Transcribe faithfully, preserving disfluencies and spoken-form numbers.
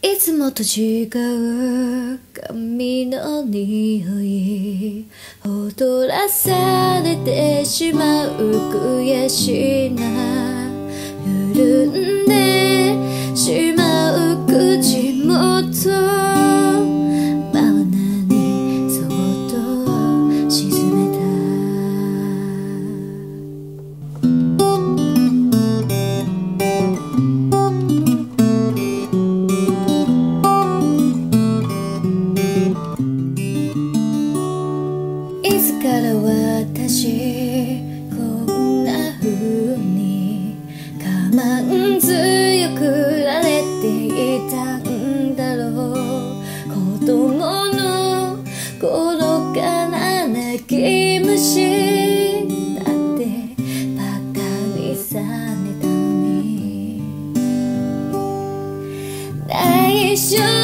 いつもと違う髪の匂い踊らされてしまう悔しな緩んでしまう口元マウナにそっと沈めたいつから私こんな風に我慢強くられていたんだろう子供の頃から泣き虫だってバカにされたのに大丈夫